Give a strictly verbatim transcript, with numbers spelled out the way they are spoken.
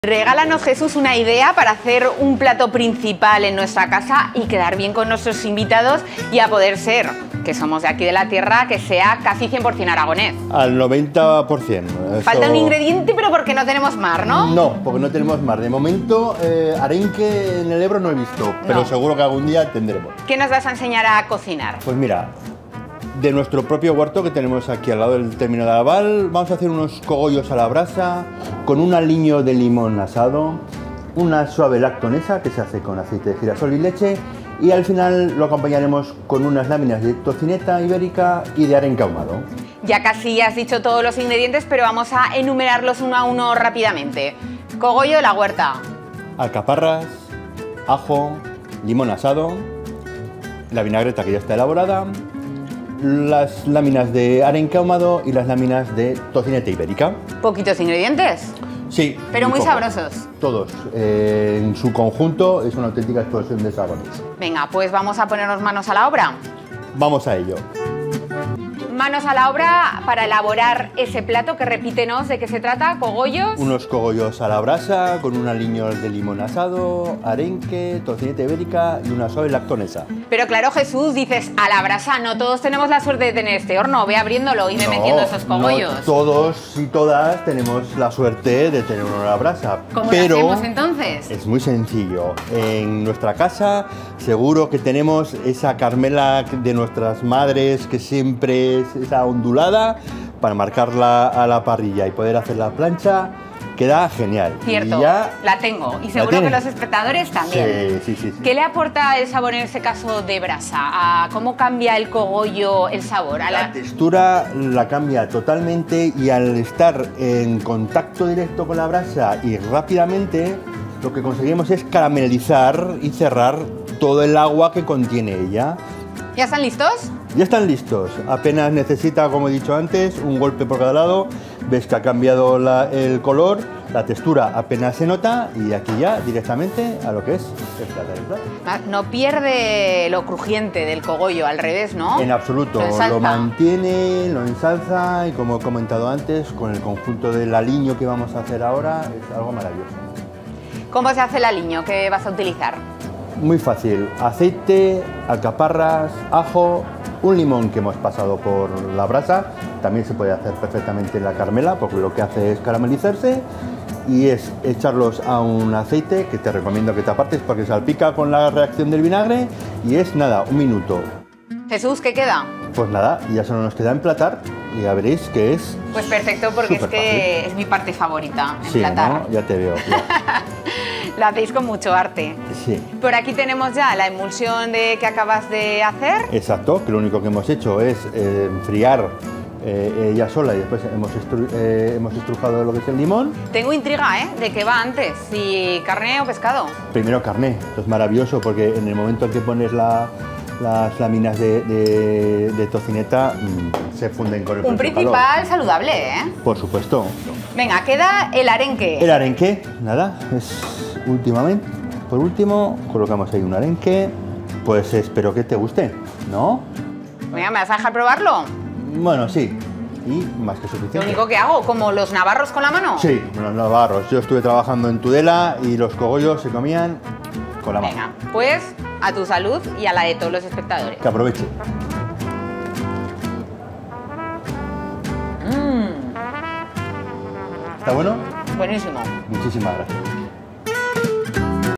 Regálanos, Jesús, una idea para hacer un plato principal en nuestra casa y quedar bien con nuestros invitados y a poder ser, que somos de aquí de la tierra, que sea casi cien por cien aragonés. Al noventa por cien. Eso... Falta un ingrediente, pero porque no tenemos mar, ¿no? No, porque no tenemos mar. De momento, eh, arenque en el Ebro no he visto, pero no. seguro que algún día tendremos. ¿Qué nos vas a enseñar a cocinar? Pues mira, de nuestro propio huerto que tenemos aquí al lado del término de Aval, vamos a hacer unos cogollos a la brasa con un aliño de limón asado, una suave lactonesa que se hace con aceite de girasol y leche, y al final lo acompañaremos con unas láminas de tocineta ibérica y de arenque ahumado. Ya casi has dicho todos los ingredientes, pero vamos a enumerarlos uno a uno rápidamente. Cogollo de la huerta. Alcaparras, ajo, limón asado, la vinagreta que ya está elaborada, las láminas de arenque ahumado y las láminas de tocineta ibérica. Poquitos ingredientes. Sí. Pero muy poco. sabrosos. Todos. Eh, en su conjunto es una auténtica explosión de sabores. Venga, pues vamos a ponernos manos a la obra. Vamos a ello. Manos a la obra para elaborar ese plato que repítenos de qué se trata, cogollos. Unos cogollos a la brasa con un aliño de limón asado, arenque, tocineta ibérica y una suave lactonesa. Pero claro, Jesús, dices a la brasa, no todos tenemos la suerte de tener este horno. Ve abriéndolo y ve no, metiendo esos cogollos. No todos y todas tenemos la suerte de tener uno a la brasa. ¿Cómo pero lo hacemos entonces? Es muy sencillo. En nuestra casa seguro que tenemos esa Carmela de nuestras madres que siempre es esa ondulada para marcarla a la parrilla y poder hacer la plancha. Queda genial. Cierto, y ya la tengo y seguro que los espectadores también. Sí, sí, sí, sí. ¿Qué le aporta el sabor en ese caso de brasa? ¿A ¿Cómo cambia el cogollo el sabor? A la... la textura la cambia totalmente y al estar en contacto directo con la brasa y rápidamente lo que conseguimos es caramelizar y cerrar todo el agua que contiene ella. ¿Ya están listos? Ya están listos. Apenas necesita, como he dicho antes, un golpe por cada lado. Ves que ha cambiado la, el color, la textura apenas se nota y aquí ya directamente a lo que es el plato. No pierde lo crujiente del cogollo, al revés, ¿no? En absoluto, lo, lo mantiene, lo ensalza y como he comentado antes, con el conjunto del aliño que vamos a hacer ahora es algo maravilloso. ¿Cómo se hace el aliño que vas a utilizar? Muy fácil, aceite, alcaparras, ajo, un limón que hemos pasado por la brasa, también se puede hacer perfectamente en la Carmela porque lo que hace es caramelizarse y es echarlos a un aceite que te recomiendo que te apartes porque salpica con la reacción del vinagre y es nada, un minuto. Jesús, ¿qué queda? Pues nada, ya solo nos queda emplatar y ya veréis que es Pues perfecto porque es que fácil. Es mi parte favorita, sí, emplatar. ¿no? Ya te veo. Ya. Lo hacéis con mucho arte. Sí. Por aquí tenemos ya la emulsión de que acabas de hacer. Exacto, que lo único que hemos hecho es eh, enfriar eh, ella sola y después hemos, estru eh, hemos estrujado lo que es el limón. Tengo intriga, ¿eh? ¿De qué va antes? ¿Si carne o pescado? Primero carne, esto es maravilloso porque en el momento en que pones la, las láminas de, de, de tocineta mmm, se funden con el Un principal calor. saludable, ¿eh? Por supuesto. Venga, queda el arenque. El arenque, nada, es últimamente. Por último, colocamos ahí un arenque. Pues espero que te guste, ¿no? Venga, ¿me vas a dejar probarlo? Bueno, sí. Y más que suficiente. Lo único que hago, como los navarros con la mano. Sí, los navarros. Yo estuve trabajando en Tudela y los cogollos se comían con la mano. Venga, pues a tu salud y a la de todos los espectadores. Que aproveche. Mm. ¿Está bueno? Buenísimo. Muchísimas gracias.